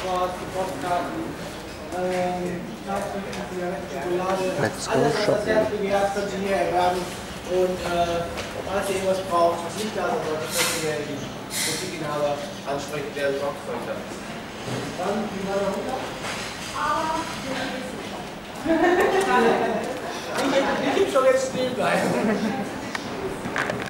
Accessoires, Supportkarten, Schokolade. Let's go shopping. Das begehrt, könnt ihr hier erwerben. Und falls ihr irgendwas braucht, was nicht da sein sollte, könnt ihr den Musikinhaber ansprechen, der sorgt für euch dann. Dann, wie war der runter? Ich will schon jetzt stehen bleiben.